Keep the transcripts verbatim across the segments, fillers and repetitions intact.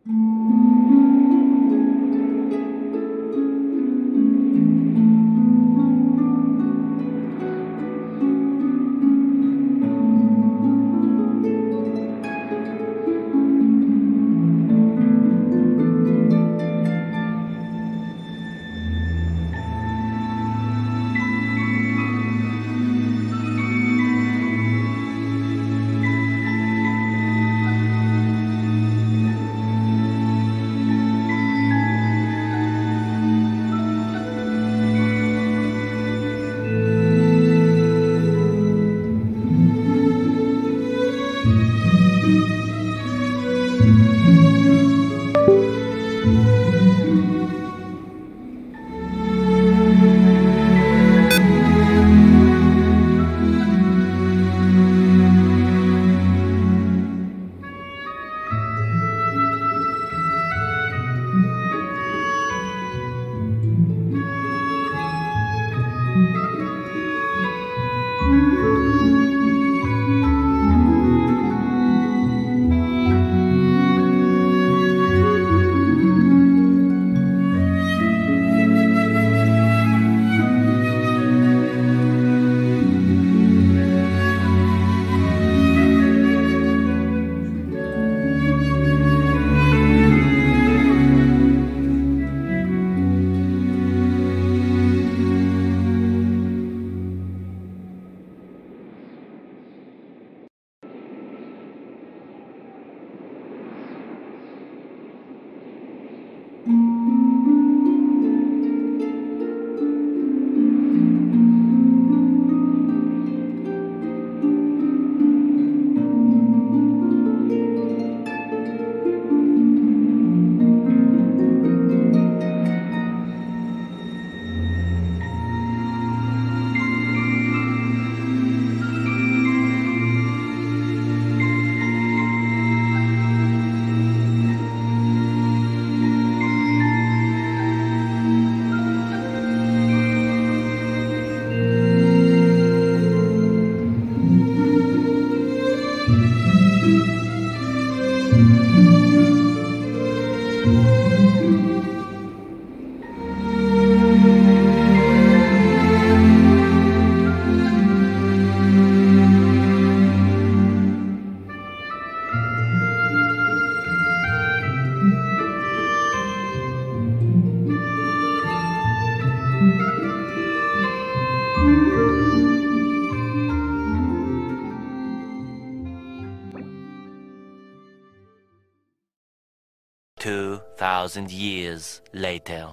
Two thousand years later.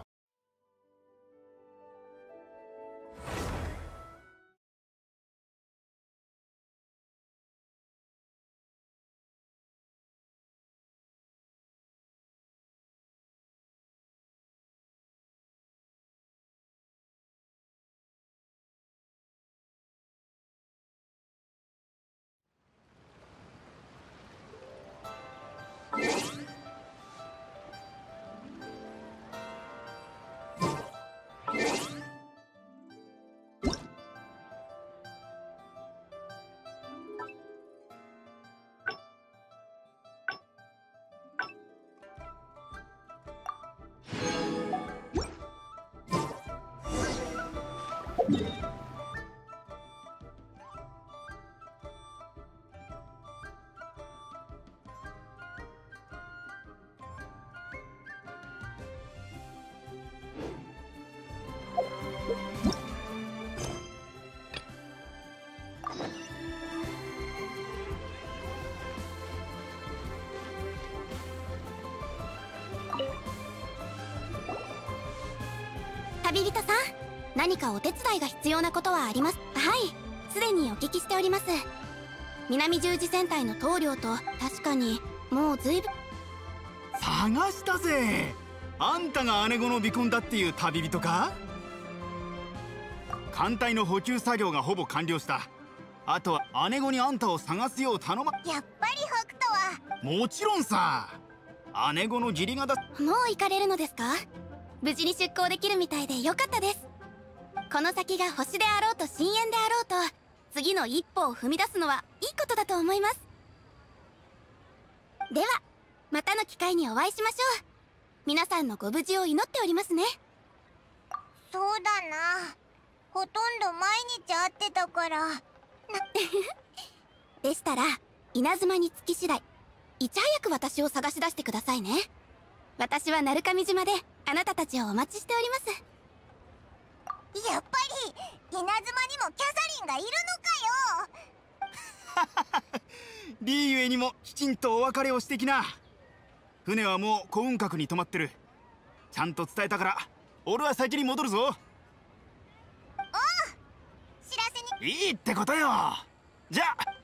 旅人さん、何かお手伝いが必要なことはあります？はい、すでにお聞きしております。南十字戦隊の棟梁と確かにもうずいぶん探したぜ。あんたが姉子の尾婚だっていう旅人か？艦隊の補給作業がほぼ完了した。あとは姉子にあんたを探すよう頼ま。 やっぱり北斗は。 もちろんさ。姉子の義理がだ。 もう行かれるのですか？無事に出港できるみたいでよかったです。この先が星であろうと深淵であろうと、次の一歩を踏み出すのはいいことだと思います。ではまたの機会にお会いしましょう。皆さんのご無事を祈っておりますね。 そうだな、ほとんど毎日会ってたからでしたら稲妻に着き次第いち早く私を探し出してくださいね。私は鳴上島であなたたちをお待ちしております。 やっぱり稲妻にもキャサリンがいるのかよリーゆえにもきちんとお別れをしてきな。船はもう幸運閣に止まってる。ちゃんと伝えたから俺は先に戻るぞ。 おう、知らせに。 いいってことよ。じゃあ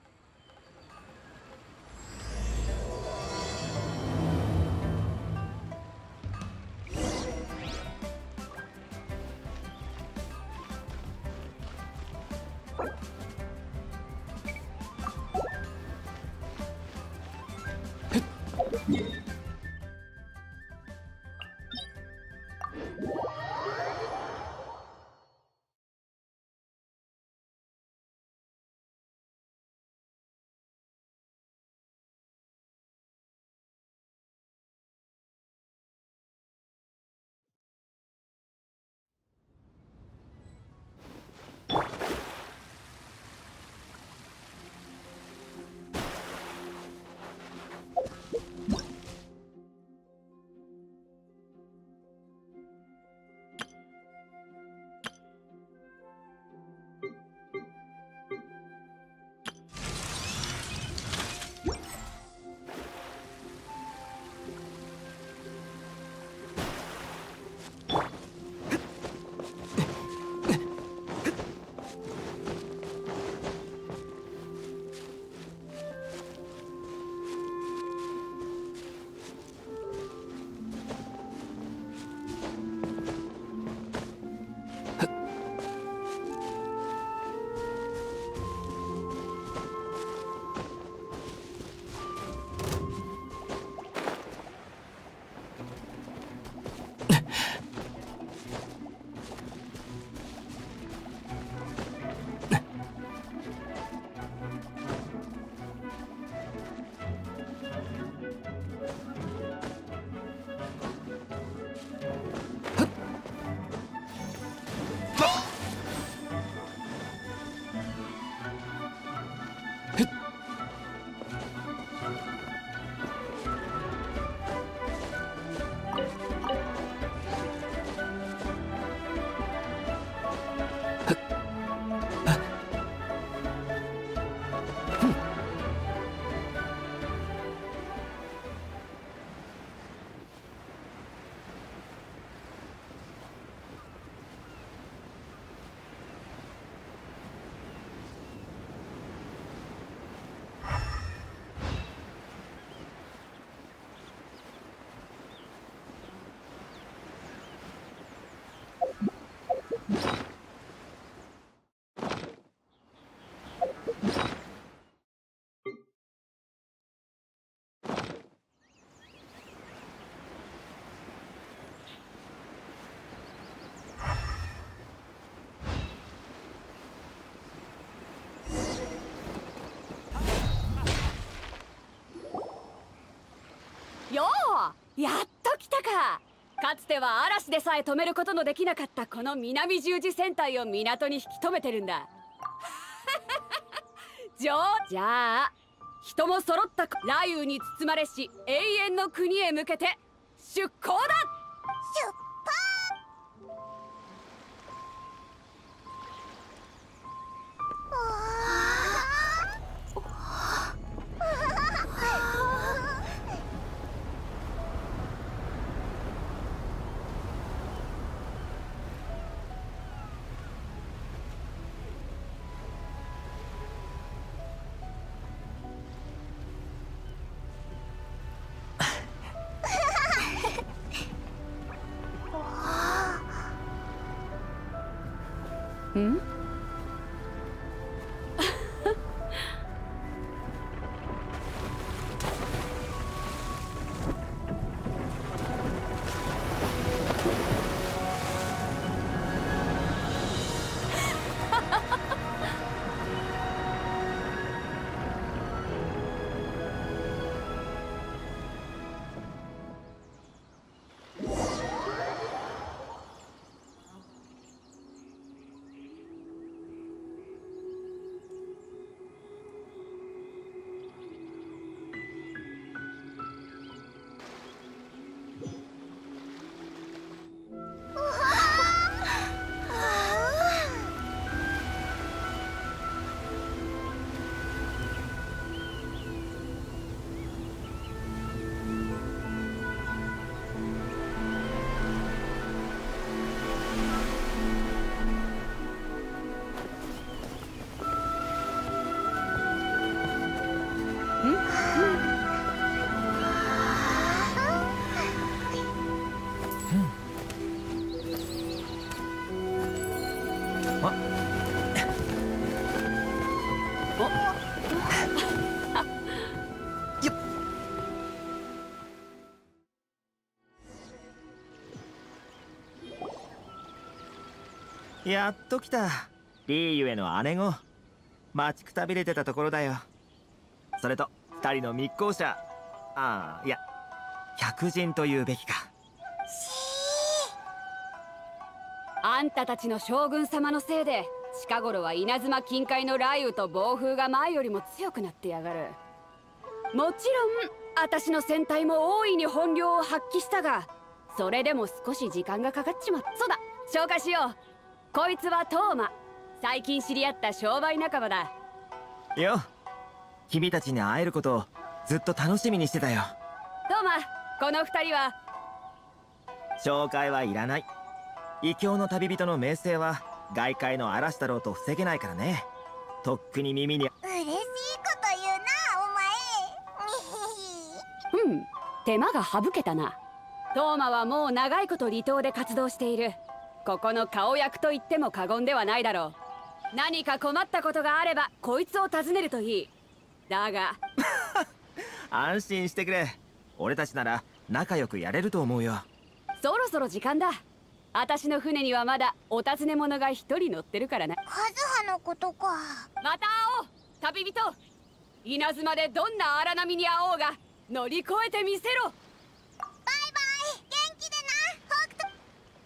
よう、やっと来たか。かつては嵐でさえ止めることのできなかったこの南十字戦隊を港に引き止めてるんだじゃじゃあ人も揃った雷雨に包まれし永遠の国へ向けて出航だ。 出発。 ん？ やっと来た。リーユへの姉御。待ちくたびれてたところだよ。それと二人の密航者。ああ、いや客人というべきか。 あんたたちの将軍様のせいで近頃は稲妻近海の雷雨と暴風が前よりも強くなってやがる。もちろん私の戦隊も大いに本領を発揮したが、それでも少し時間がかかっちまった。そうだ、紹介しよう。こいつはトーマ。最近知り合った商売仲間だよ。君たちに会えることをずっと楽しみにしてたよ。 トーマ、この二人は。 紹介はいらない。異教の旅人の名声は外界の嵐だろうと防げないからね。とっくに耳に。 嬉しいこと言うなお前。 うん、手間が省けたな。トーマはもう長いこと離島で活動している。ここの顔役と言っても過言ではないだろう。何か困ったことがあればこいつを訪ねるといい。だが安心してくれ。俺たちなら仲良くやれると思うよ。 そろそろ時間だ。私の船にはまだお尋ね者が一人乗ってるからな。 カズハのことか。 また会おう旅人。稲妻でどんな荒波に遭おうが乗り越えてみせろ。 バイバイ、元気でな北斗。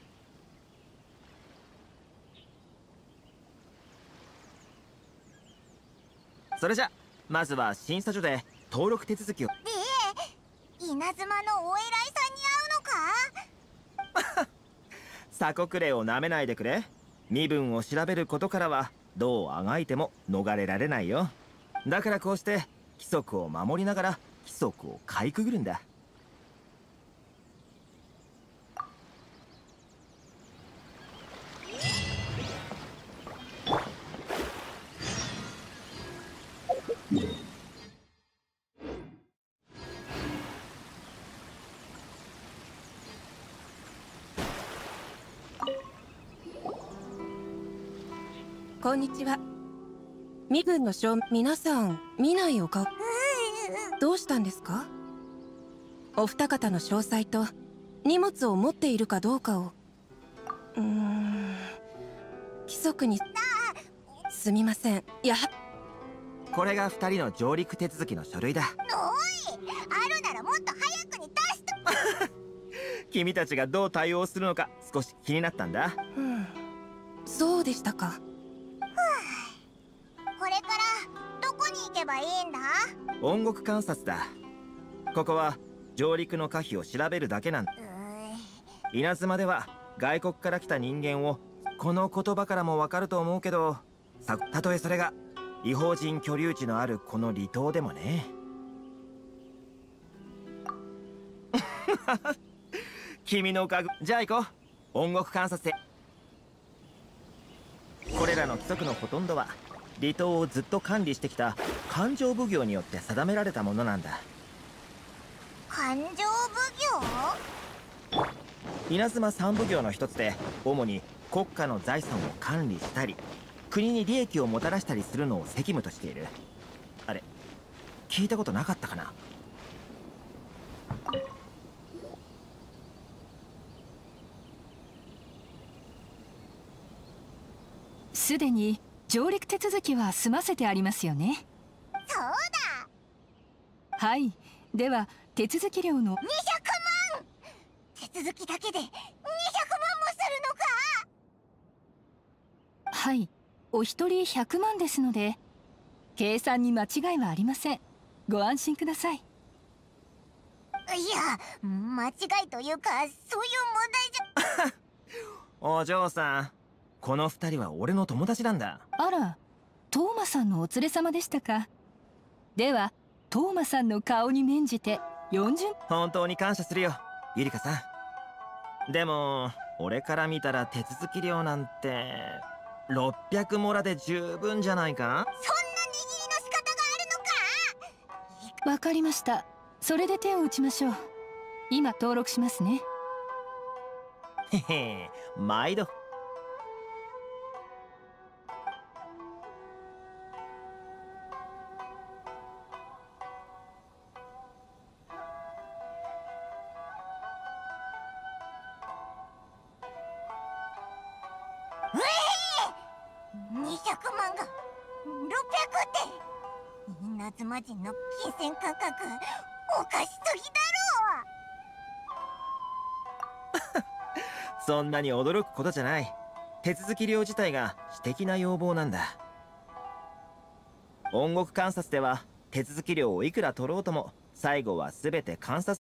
それじゃまずは審査所で登録手続きを。 で稲妻のお偉いさんに会うのか。 鎖国令をなめないでくれ。身分を調べることからはどうあがいても逃れられないよ。だからこうして規則を守りながら規則をかいくぐるんだ。 こんにちは。身分の証、皆さん見ないお顔。どうしたんですか？お二方の詳細と荷物を持っているかどうかを。うーん、規則に。すみません。やはこれが二人の上陸手続きの書類だ。 おい、あるならもっと早くに出して。 君たちがどう対応するのか少し気になったんだ。 うん、そうでしたか。 これからどこに行けばいいんだ？ 音楽観察だ。ここは上陸の可否を調べるだけなんだ。稲妻では外国から来た人間をこの言葉からもわかると思うけど、さたとえそれが異邦人居留地のあるこの離島でもね。君の家具。じゃあ行こう。音楽観察へ。これらの規則のほとんどは離島をずっと管理してきた勘定奉行によって定められたものなんだ。 勘定奉行？ 稲妻三奉行の一つで、主に国家の財産を管理したり国に利益をもたらしたりするのを責務としている。あれ、聞いたことなかったかな？ すでに上陸手続きは済ませてありますよね。 そうだ。 はい、では手続き料のにひゃくまん。手続きだけでにひゃくまんもするのか？ はい、お一人ひゃくまんですので計算に間違いはありません。ご安心ください。 いや、間違いというかそういう問題じゃ。 お嬢さん、この二人は俺の友達なんだ。 あら、トーマさんのお連れ様でしたか。ではトーマさんの顔に免じてよんじゅう。 本当に感謝するよ、ゆりかさん。でも俺から見たら手続き料なんてろっぴゃくモラで十分じゃないか。 そんな握りの仕方があるのか？ わかりました。それで手を打ちましょう。今登録しますね。 へへ、毎度。 妻人の金銭価格おかしすぎだろ。 そんなに驚くことじゃない。手続き料自体が私的な要望なんだ。音楽観察では手続き料をいくら取ろうとも最後は全て観察